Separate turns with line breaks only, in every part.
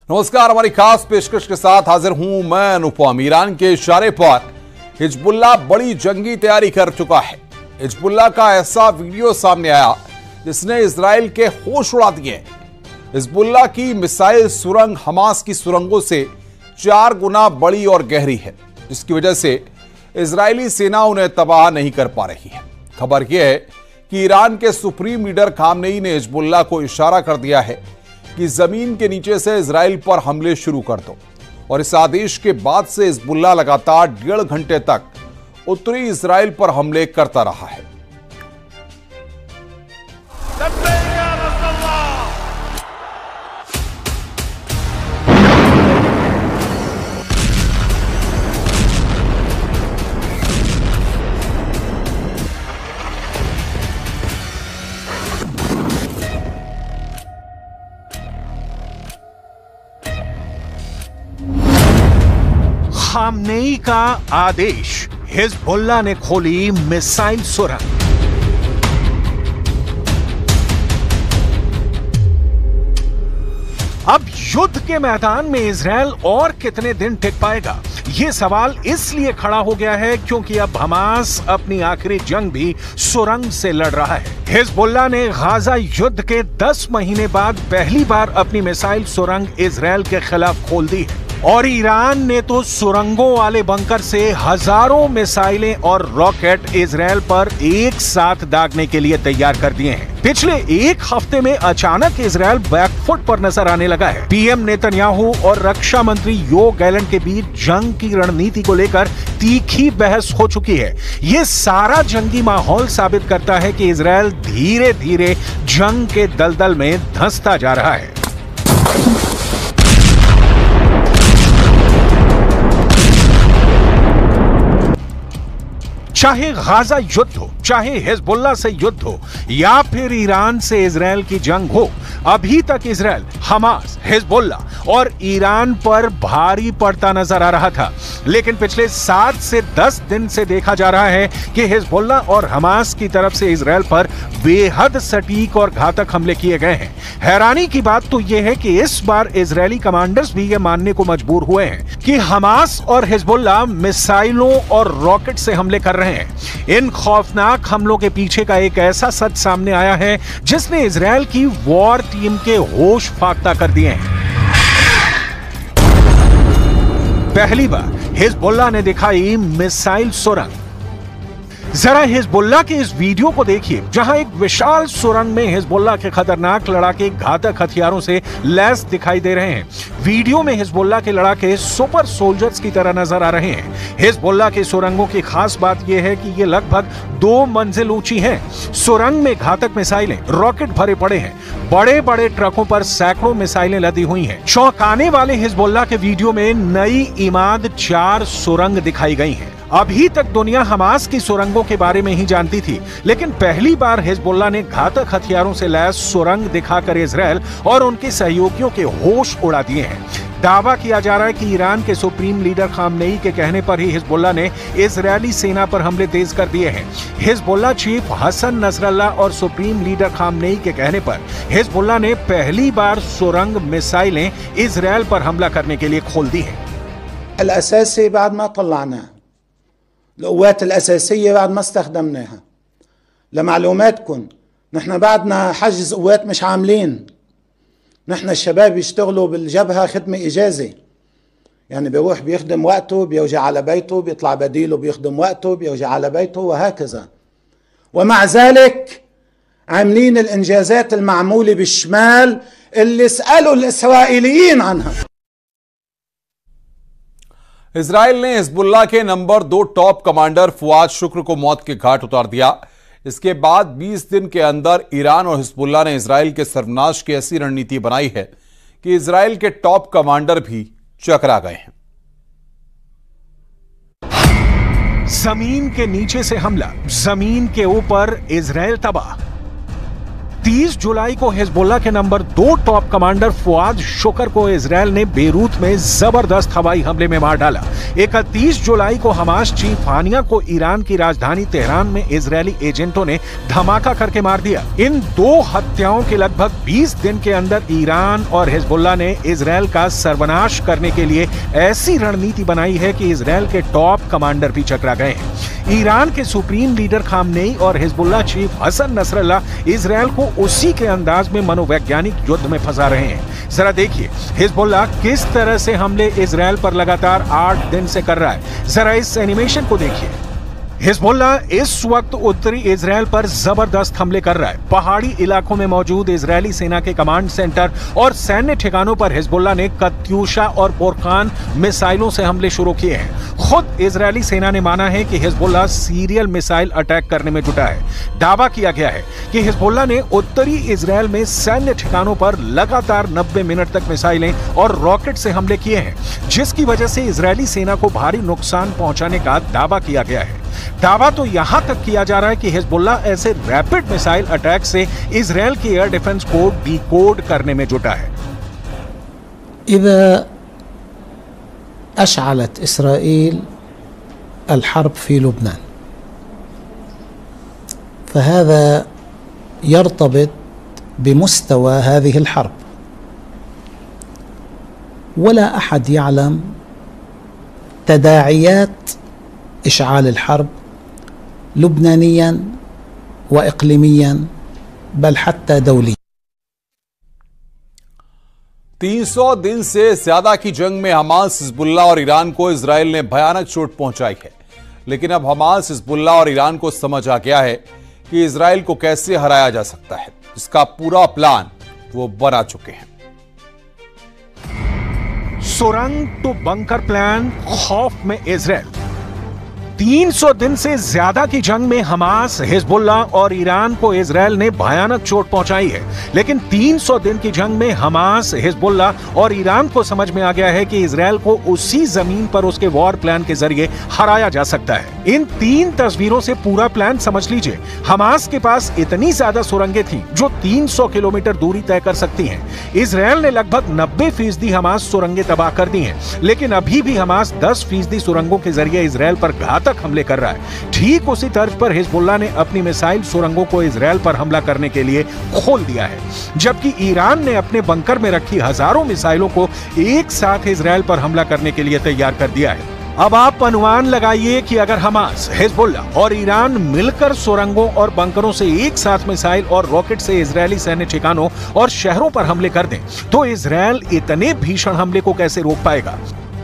नमस्कार, हमारी खास पेशकश के साथ हाजिर हूं मैं अनुपम। ईरान के इशारे पर हिजबुल्लाह बड़ी जंगी तैयारी कर चुका है। हिजबुल्लाह का ऐसा वीडियो सामने आया जिसने इजराइल के होश उड़ा दिए। हिजबुल्लाह की मिसाइल सुरंग हमास की सुरंगों से 4 गुना बड़ी और गहरी है, जिसकी वजह से इजरायली सेना उन्हें तबाह नहीं कर पा रही है। खबर यह है कि ईरान के सुप्रीम लीडर खामनेई ने हिजबुल्लाह को इशारा कर दिया है कि जमीन के नीचे से इजराइल पर हमले शुरू कर दो, और इस आदेश के बाद से हिजबुल्लाह लगातार 1.5 घंटे तक उत्तरी इजराइल पर हमले करता रहा है।
खामनेई का आदेश, हिजबुल्लाह ने खोली मिसाइल सुरंग। अब युद्ध के मैदान में इजराइल और कितने दिन टिक पाएगा, यह सवाल इसलिए खड़ा हो गया है क्योंकि अब हमास अपनी आखिरी जंग भी सुरंग से लड़ रहा है। हिजबुल्लाह ने गाजा युद्ध के 10 महीने बाद पहली बार अपनी मिसाइल सुरंग इजराइल के खिलाफ खोल दी है, और ईरान ने तो सुरंगों वाले बंकर से हजारों मिसाइलें और रॉकेट इजराइल पर एक साथ दागने के लिए तैयार कर दिए हैं। पिछले एक हफ्ते में अचानक इजराइल बैकफुट पर नजर आने लगा है। पीएम नेतन्याहू और रक्षा मंत्री योव गैलेंट के बीच जंग की रणनीति को लेकर तीखी बहस हो चुकी है। ये सारा जंगी माहौल साबित करता है कि इजराइल धीरे धीरे जंग के दलदल में धंसता जा रहा है। चाहे गाजा युद्ध हो, चाहे हिजबुल्लाह से युद्ध हो, या फिर ईरान से इजराइल की जंग हो, अभी तक इजराइल हमास, हिजबुल्लाह और ईरान पर भारी पड़ता नजर आ रहा था। लेकिन पिछले 7 से 10 दिन से देखा जा रहा है कि हिजबुल्लाह और हमास की तरफ से इजराइल पर बेहद सटीक और घातक हमले किए गए हैं। हैरानी की बात तो यह है कि इस बार इजरायली कमांडर्स भी यह मानने को मजबूर हुए हैं कि हमास और हिजबुल्लाह मिसाइलों और रॉकेट से हमले कर रहे हैं। इन खौफनाक हमलों के पीछे का एक ऐसा सच सामने आया है जिसने इजराइल की वॉर टीम के होश फाख्ता कर दिए हैं। पहली बार हिजबुल्लाह ने दिखाई मिसाइल सुरंग। जरा हिजबुल्लाह के इस वीडियो को देखिए, जहां एक विशाल सुरंग में हिजबुल्लाह के खतरनाक लड़ाके घातक हथियारों से लैस दिखाई दे रहे हैं। वीडियो में हिजबुल्लाह के लड़ाके सुपर सोल्जर्स की तरह नजर आ रहे हैं। हिजबुल्लाह की सुरंगों की खास बात यह है कि ये लगभग 2 मंजिल ऊंची हैं। सुरंग में घातक मिसाइलें, रॉकेट भरे पड़े हैं। बड़े बड़े ट्रकों पर सैकड़ों मिसाइलें लदी हुई हैं। चौंकाने वाले हिजबुल्लाह के वीडियो में नई इमाद 4 सुरंग दिखाई गई हैं। अभी तक दुनिया हमास की सुरंगों के बारे में ही जानती थी, लेकिन पहली बार हिजबुल्लाह ने घातक हथियारों से लैस सुरंग दिखाकर इजराइल और उनके सहयोगियों के होश उड़ा दिए हैं। दावा किया जा रहा है कि ईरान के सुप्रीम लीडर खामनेई के कहने पर ही हिजबुल्लाह ने इजरायली सेना पर हमले तेज कर दिए हैं। हिजबुल्लाह चीफ हसन नसरल्लाह और सुप्रीम लीडर खामनेई के कहने पर हिजबुल्लाह ने पहली बार सुरंग मिसाइलें इजराइल पर हमला करने के लिए खोल दी हैं।
الأساسي بعد ما طلعناه، القوات الأساسية بعد ما استخدمناها. لمعلوماتكم نحن بعدنا حجز قوات مش عاملين. نحن الشباب يشتغلوا بالجبهة خدمة إجازة، يعني بيروح بيخدم وقته، بيرجع على بيته، بيطلع بديله بيخدم وقته، بيرجع على بيته، وهكذا. ومع ذلك عاملين الإنجازات المعمولة بالشمال اللي سألوا الإسرائيليين عنها.
इजराइल ने हिजबुल्लाह के नंबर 2 टॉप कमांडर फुआद शुक्र को मौत के घाट उतार दिया। इसके बाद 20 दिन के अंदर ईरान और हिजबुल्लाह ने इजराइल के सर्वनाश की ऐसी रणनीति बनाई है कि इजराइल के टॉप कमांडर भी चकरा गए हैं।
जमीन के नीचे से हमला, जमीन के ऊपर इजराइल तबाह। 30 जुलाई को हिजबुल्लाह के नंबर 2 टॉप कमांडर फुआद शुक्र को इजरायल ने बेरूत में जबरदस्त हवाई हमले में मार डाला। 31 जुलाई को हमास चीफ हानिया को ईरान की राजधानी तेहरान में इजरायली एजेंटों ने धमाका करके मार दिया। इन 2 हत्याओं के लगभग 20 दिन के अंदर ईरान और हिजबुल्लाह ने इजरायल का सर्वनाश करने के लिए ऐसी रणनीति बनाई है कि इजरायल के टॉप कमांडर भी चकरा गए हैं। ईरान के सुप्रीम लीडर खामनेई और Hezbollah chief Hassan Nasrallah Israel को उसी के अंदाज में मनोवैज्ञानिक युद्ध में फंसा रहे हैं। जरा देखिए हिजबुल्लाह किस तरह से हमले इजरायल पर लगातार 8 दिन से कर रहा है। जरा इस एनिमेशन को देखिए। हिजबुल्लाह इस वक्त उत्तरी इजरायल पर जबरदस्त हमले कर रहा है। पहाड़ी इलाकों में मौजूद इजरायली सेना के कमांड सेंटर और सैन्य ठिकानों पर हिजबुल्लाह ने कत्यूशा और बोरकान मिसाइलों से हमले शुरू किए हैं। खुद इजरायली सेना ने माना है कि हिजबुल्लाह सीरियल मिसाइल अटैक करने में जुटा है। दावा किया गया है कि हिजबुल्लाह ने उत्तरी इजरायल में सैन्य ठिकानों पर लगातार 90 मिनट तक मिसाइलें और रॉकेट से हमले किए हैं, जिसकी वजह से इजरायली सेना को भारी नुकसान पहुंचाने का दावा किया गया है। दावा तो यहां तक किया जा रहा है कि हिजबुल्लाह ऐसे रैपिड मिसाइल अटैक से इजरायल की एयर डिफेंस को डिकोड करने में जुटा है।
إذا أشعلت إسرائيل الحرب في لبنان فهذا يرتبط بمستوى هذه الحرب، ولا أحد يعلم تداعيات إشعال الحرب لبنانيا وإقليميا بل حتى دوليا।
300 दिन से ज्यादा की जंग में हमास, हिजबुल्लाह और ईरान को इजरायल ने भयानक चोट पहुंचाई है। लेकिन अब हमास, हिजबुल्लाह और ईरान को समझ आ गया है कि इजरायल को कैसे हराया जा सकता है। इसका पूरा प्लान वो बना चुके हैं।
सुरंग टू बंकर प्लान, खौफ में इजरायल। 300 दिन से ज्यादा की जंग में हमास, हिजबुल्लाह और ईरान को इजरायल ने भयानक चोट पहुंचाई है। लेकिन 300 दिन की जंग में हमास, हिजबुल्लाह और ईरान को समझ में आ गया है कि इजरायल को उसी जमीन पर उसके वॉर प्लान के जरिए हराया जा सकता है। इन 3 तस्वीरों से पूरा प्लान समझ लीजिए। हमास के पास इतनी ज्यादा सुरंगें थी जो 300 किलोमीटर दूरी तय कर सकती हैं। इजरायल ने लगभग 90% हमास सुरंगें तबाह कर दी हैं, लेकिन अभी भी हमास 10% सुरंगों के जरिए इजरायल पर घातक हमले कर रहा है। ठीक उसी तर्ज पर हिजबुल्लाह ने अपनी मिसाइल सुरंगों को इजरायल पर हमला करने के लिए खोल दिया है, जबकि ईरान ने अपने बंकर में रखी हजारों मिसाइलों को एक साथ इजरायल पर हमला करने के लिए तैयार कर दिया है। अब आप अनुमान लगाइए कि अगर हमास, हिजबुल्लाह और ईरान मिलकर सुरंगों और बंकरों से एक साथ मिसाइल और रॉकेट से इजरायली सैन्य ठिकानों और शहरों पर हमले कर दें, तो इजरायल इतने भीषण हमले को कैसे रोक पाएगा।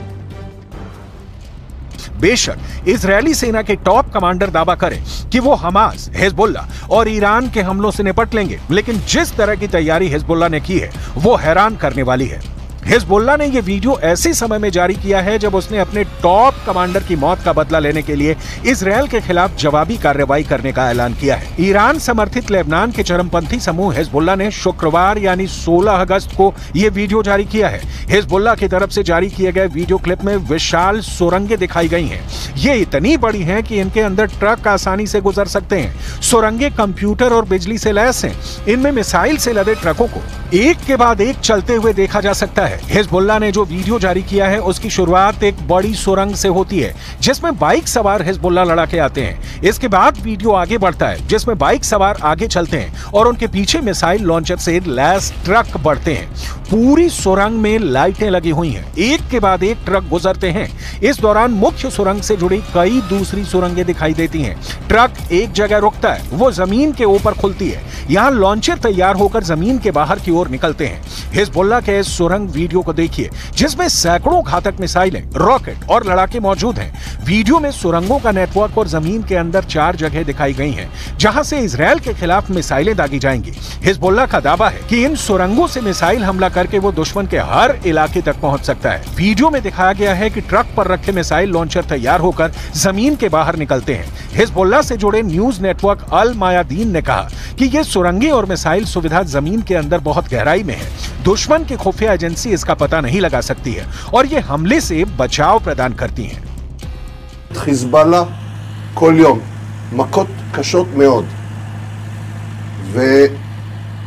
बेशक इजरायली सेना के टॉप कमांडर दावा करें कि वो हमास, हिजबुल्लाह और ईरान के हमलों से निपट लेंगे, लेकिन जिस तरह की तैयारी हिजबुल्लाह ने की है वो हैरान करने वाली है। हिजबुल्लाह ने यह वीडियो ऐसे समय में जारी किया है जब उसने अपने टॉप कमांडर की मौत का बदला लेने के लिए इजरायल के खिलाफ जवाबी कार्रवाई करने का ऐलान किया है। ईरान समर्थित लेबनान के चरमपंथी समूह हिजबुल्लाह ने शुक्रवार यानी 16 अगस्त को यह वीडियो जारी किया है। हिजबुल्लाह की तरफ से जारी किए गए वीडियो क्लिप में विशाल सुरंगें दिखाई गई हैं। ये इतनी बड़ी हैं कि इनके अंदर ट्रक आसानी से गुजर सकते हैं। सुरंगें कंप्यूटर और बिजली से लैस हैं। इनमें मिसाइल से लदे ट्रकों को एक के बाद एक चलते हुए देखा जा सकता है। हिजबुल्लाह ने जो वीडियो जारी किया है उसकी शुरुआत एक बड़ी सुरंग से होती है जिसमें बाइक सवार हिजबुल्लाह लड़ाके आते हैं। इसके बाद वीडियो आगे बढ़ता है जिसमें बाइक सवार आगे चलते हैं और उनके पीछे मिसाइल लॉन्चर से लैस ट्रक बढ़ते हैं। पूरी सुरंग में लाइटें लगी हुई हैं, एक के बाद एक ट्रक गुजरते हैं। इस दौरान मुख्य सुरंग से जुड़ी कई दूसरी सुरंगें दिखाई देती हैं। ट्रक एक जगह रुकता है, वो जमीन के ऊपर खुलती है। यहाँ लॉन्चर तैयार होकर जमीन के बाहर की ओर निकलते हैं। हिजबुल्लाह के इस सुरंग वीडियो को देखिए जिसमें सैकड़ों घातक मिसाइलें, रॉकेट और लड़ाके मौजूद हैं। वीडियो में सुरंगों का नेटवर्क और जमीन के अंदर 4 जगह दिखाई गई हैं जहां से इजरायल के खिलाफ मिसाइलें दागी जाएंगी। हिजबुल्लाह का दावा है कि इन सुरंगों से मिसाइल हमला करके वो दुश्मन के हर इलाके तक पहुंच सकता है। वीडियो में दिखाया गया है कि ट्रक पर रखे मिसाइल लॉन्चर तैयार होकर जमीन के बाहर निकलते हैं। हिजबुल्लाह से जुड़े न्यूज नेटवर्क अल मायादीन ने कहा कि ये सुरंगें और मिसाइल सुविधा जमीन के अंदर बहुत गहराई में है। दुश्मन की खुफिया एजेंसी इसका पता नहीं लगा सकती है और ये हमले से बचाव प्रदान करती हैं।
חיזבאללה כל יום מכות קשות מאוד,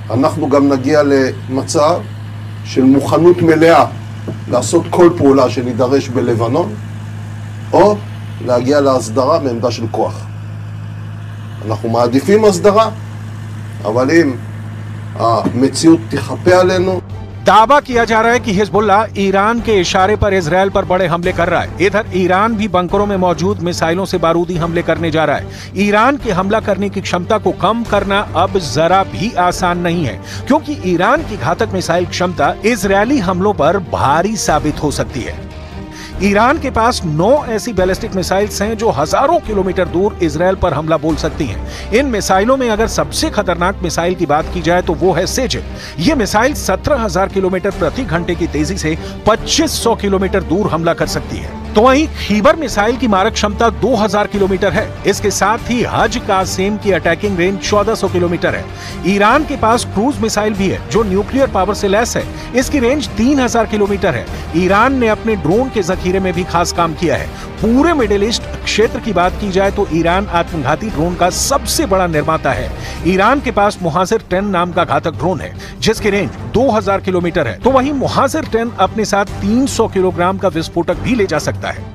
אנחנו גם נגיע למצב של מוכנות מלאה לעשות כל פעולה שנידרש בלבנון, או להגיע להסדרה מעמדה של כוח. אנחנו מעדיפים הסדרה, אבל אם המציאות תחפה עלינו,
दावा किया जा रहा है कि हिजबुल्लाह ईरान के इशारे पर इजरायल पर बड़े हमले कर रहा है। इधर ईरान भी बंकरों में मौजूद मिसाइलों से बारूदी हमले करने जा रहा है। ईरान के हमला करने की क्षमता को कम करना अब जरा भी आसान नहीं है, क्योंकि ईरान की घातक मिसाइल क्षमता इजरायली हमलों पर भारी साबित हो सकती है। ईरान के पास 9 ऐसी बैलिस्टिक मिसाइल्स हैं जो हजारों किलोमीटर दूर इजरायल पर हमला बोल सकती हैं। इन मिसाइलों में अगर सबसे खतरनाक मिसाइल की बात की जाए तो वो है सेजिल। ये मिसाइल 17,000 किलोमीटर प्रति घंटे की तेजी से 2500 किलोमीटर दूर हमला कर सकती है। तो वहीं खीबर मिसाइल की मारक क्षमता 2000 किलोमीटर है। इसके साथ ही हज कासेम की अटैकिंग रेंज 1400 किलोमीटर है। ईरान के पास क्रूज मिसाइल भी है जो न्यूक्लियर पावर से लैस है। इसकी रेंज 3000 किलोमीटर है। ईरान ने अपने ड्रोन के जखीरे में भी खास काम किया है। पूरे मिडिल ईस्ट क्षेत्र की बात की जाए तो ईरान आत्मघाती ड्रोन का सबसे बड़ा निर्माता है। ईरान के पास मुहाजिर 10 नाम का घातक ड्रोन है जिसकी रेंज 2000 किलोमीटर है। तो वहीं मुहाजिर 10 अपने साथ 300 किलोग्राम का विस्फोटक भी ले जा सकता है।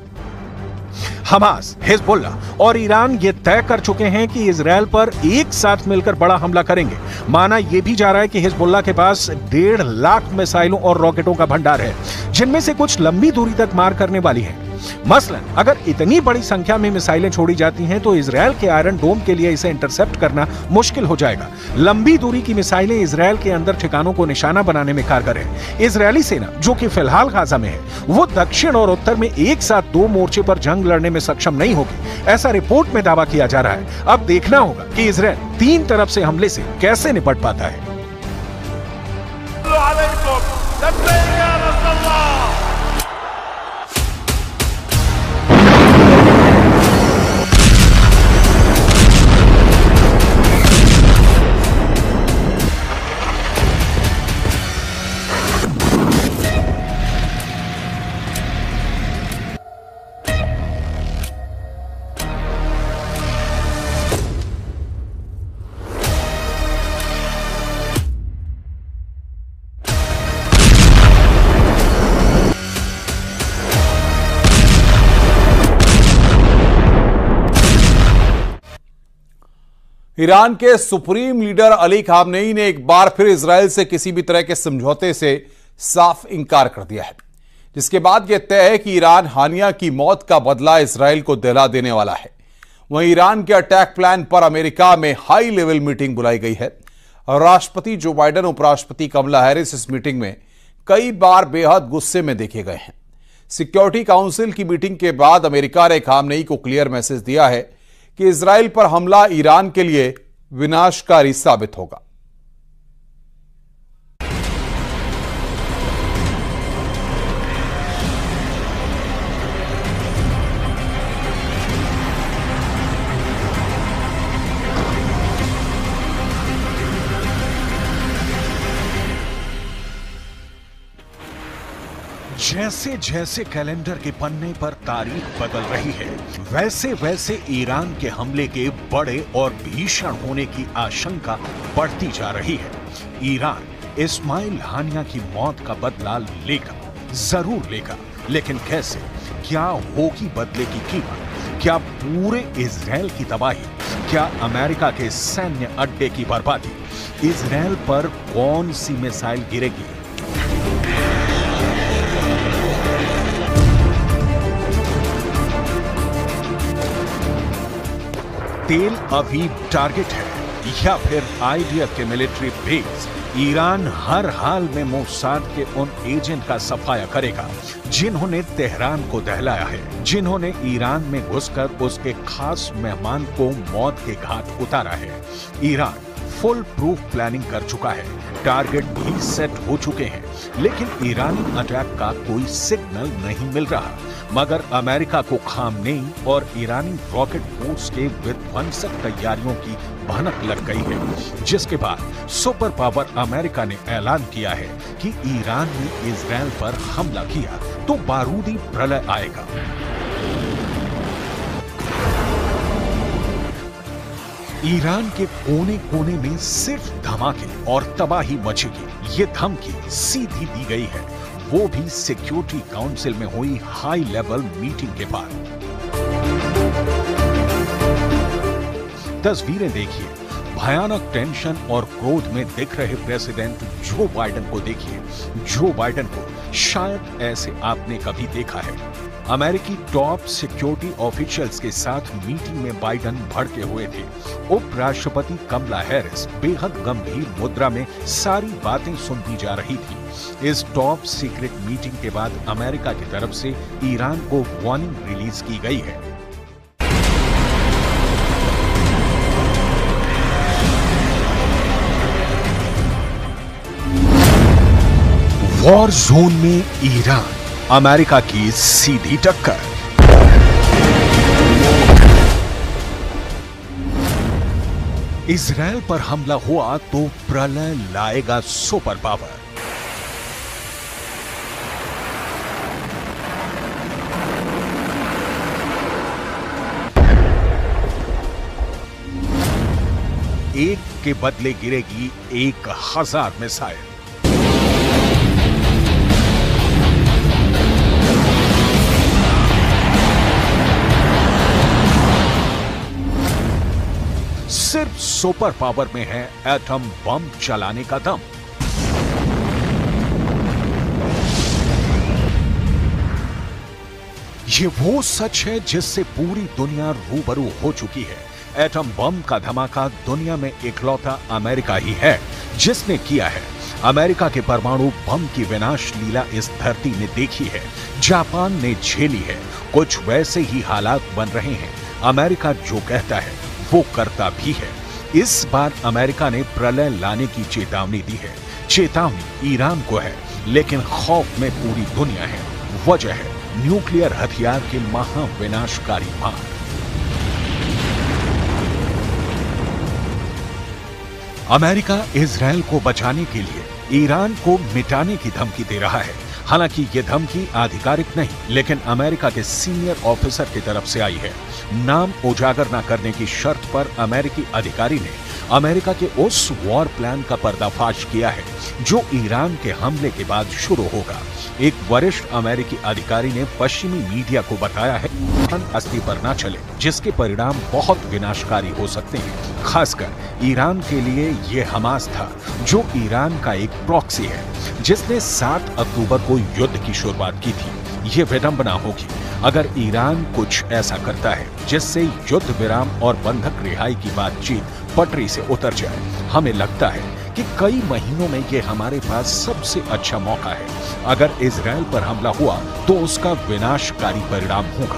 हमास, हिजबुल्लाह और ईरान ये तय कर चुके हैं कि इजरायल पर एक साथ मिलकर बड़ा हमला करेंगे। माना यह भी जा रहा है कि हिजबुल्लाह के पास 1.5 लाख मिसाइलों और रॉकेटों का भंडार है, जिनमें से कुछ लंबी दूरी तक मार करने वाली हैं। मसलन अगर इतनी बड़ी संख्या में मिसाइलें छोड़ी जाती हैं तो इजरायल के आयरन डोम के लिए इसे इंटरसेप्ट करना मुश्किल हो जाएगा। लंबी दूरी की मिसाइलें इजरायल के अंदर ठिकानों को निशाना बनाने में कारगर है। इजरायली सेना, जो कि फिलहाल गाजा में है, वो दक्षिण और उत्तर में एक साथ 2 मोर्चे पर जंग लड़ने में सक्षम नहीं होगी, ऐसा रिपोर्ट में दावा किया जा रहा है। अब देखना होगा कि इजरायल 3 तरफ से हमले से कैसे निपट पाता है।
ईरान के सुप्रीम लीडर अली खामनेई ने एक बार फिर इजरायल से किसी भी तरह के समझौते से साफ इनकार कर दिया है, जिसके बाद यह तय है कि ईरान हानिया की मौत का बदला इजरायल को दिला देने वाला है। वहीं ईरान के अटैक प्लान पर अमेरिका में हाई लेवल मीटिंग बुलाई गई है। राष्ट्रपति जो बाइडेन, उपराष्ट्रपति कमला हैरिस इस मीटिंग में कई बार बेहद गुस्से में देखे गए हैं। सिक्योरिटी काउंसिल की मीटिंग के बाद अमेरिका ने खामनेई को क्लियर मैसेज दिया है कि इजरायल पर हमला ईरान के लिए विनाशकारी साबित होगा।
जैसे जैसे कैलेंडर के पन्ने पर तारीख बदल रही है, वैसे वैसे ईरान के हमले के बड़े और भीषण होने की आशंका बढ़ती जा रही है। ईरान इस्माइल हानिया की मौत का बदला लेगा, जरूर लेगा, लेकिन कैसे? क्या होगी बदले की कीमत? क्या पूरे इजरायल की तबाही? क्या अमेरिका के सैन्य अड्डे की बर्बादी? इजरायल पर कौन सी मिसाइल गिरेगी? तेल अभी टारगेट है या फिर आईडीएफ के मिलिट्री बेस? ईरान हर हाल में मोसाद के उन एजेंट का सफाया करेगा जिन्होंने तेहरान को दहलाया है, जिन्होंने ईरान में घुसकर उसके खास मेहमान को मौत के घाट उतारा है। ईरान फुल प्रूफ प्लानिंग कर चुका है, टारगेट भी सेट हो चुके हैं, लेकिन ईरानी अटैक का कोई सिग्नल नहीं मिल रहा। मगर अमेरिका को खामनेई और ईरानी रॉकेट फोर्स के विध्वंसक तैयारियों की भनक लग गई है, जिसके बाद सुपर पावर अमेरिका ने ऐलान किया है कि ईरान ने इजरायल पर हमला किया तो बारूदी प्रलय आएगा। ईरान के कोने कोने में सिर्फ धमाके और तबाही मचेगी, ये धमकी सीधी दी गई है, वो भी सिक्योरिटी काउंसिल में हुई हाई लेवल मीटिंग के बाद। तस्वीरें देखिए, भयानक टेंशन और क्रोध में दिख रहे प्रेसिडेंट जो बाइडेन को देखिए। जो बाइडेन को शायद ऐसे आपने कभी देखा है। अमेरिकी टॉप सिक्योरिटी ऑफिशियल्स के साथ मीटिंग में बाइडेन भड़के हुए थे। उपराष्ट्रपति कमला हैरिस बेहद गंभीर मुद्रा में सारी बातें सुनती जा रही थी। इस टॉप सीक्रेट मीटिंग के बाद अमेरिका की तरफ से ईरान को वार्निंग रिलीज की गई है। वॉर जोन में ईरान, अमेरिका की सीधी टक्कर। इजरायल पर हमला हुआ तो प्रलय लाएगा सुपर पावर। एक के बदले गिरेगी 1000 मिसाइल। सिर्फ सुपर पावर में है एटम बम चलाने का दम। ये वो सच है जिससे पूरी दुनिया रूबरू हो चुकी है। एटम बम का धमाका दुनिया में इकलौता अमेरिका ही है जिसने किया है। अमेरिका के परमाणु बम की विनाश लीला इस धरती ने देखी है, जापान ने झेली है। कुछ वैसे ही हालात बन रहे हैं। अमेरिका जो कहता है वो करता भी है। इस बार अमेरिका ने प्रलय लाने की चेतावनी दी है। चेतावनी ईरान को है, लेकिन खौफ में पूरी दुनिया है। वजह है न्यूक्लियर हथियार के महाविनाशकारी मार। अमेरिका इजरायल को बचाने के लिए ईरान को मिटाने की धमकी दे रहा है। हालांकि ये धमकी आधिकारिक नहीं, लेकिन अमेरिका के सीनियर ऑफिसर की तरफ से आई है। नाम उजागर न करने की शर्त पर अमेरिकी अधिकारी ने अमेरिका के उस वॉर प्लान का पर्दाफाश किया है जो ईरान के हमले के बाद शुरू होगा। एक वरिष्ठ अमेरिकी अधिकारी ने पश्चिमी मीडिया को बताया है अस्ती पर न चले, जिसके परिणाम बहुत विनाशकारी हो सकते हैं। खासकर ईरान के लिए ये हमास था, जो ईरान का एक प्रॉक्सी है, जिसने 7 अक्टूबर को युद्ध की शुरुआत की थी। ये विडंबना होगी अगर ईरान कुछ ऐसा करता है जिससे युद्ध विराम और बंधक रिहाई की बातचीत पटरी से उतर जाए। हमें लगता है कि कई महीनों में ये हमारे पास सबसे अच्छा मौका है। अगर इजरायल पर हमला हुआ तो उसका विनाशकारी परिणाम होगा।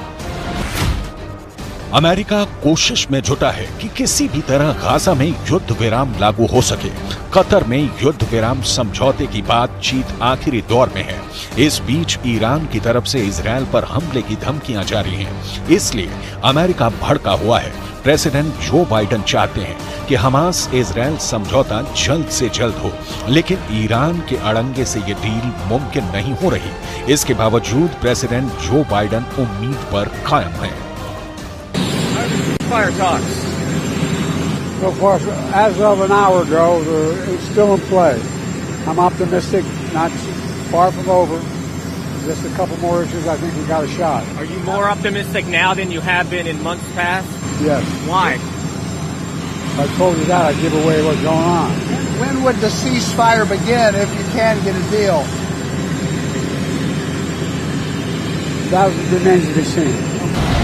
अमेरिका कोशिश में जुटा है कि किसी भी तरह गाजा में युद्ध विराम लागू हो सके। कतर में युद्ध विराम समझौते की बातचीत आखिरी दौर में है। इस बीच ईरान की तरफ से इजरायल पर हमले की धमकियां जारी हैं। इसलिए अमेरिका भड़का हुआ है। प्रेसिडेंट जो बाइडेन चाहते हैं कि हमास इजरायल समझौता जल्द से जल्द हो, लेकिन ईरान के अड़ंगे से ये डील मुमकिन नहीं हो रही। इसके बावजूद प्रेसिडेंट जो बाइडेन उम्मीद पर कायम है।
Fire talks. So far, as of an hour ago, it's still in play. I'm optimistic, not far from over. Just a couple more inches, I think we got a shot.
Are you more optimistic now than you have been in months past?
Yes.
Why?
If I told you that, I'd give away what's going on.
When would the ceasefire begin if you can get a deal?
That remains to be seen.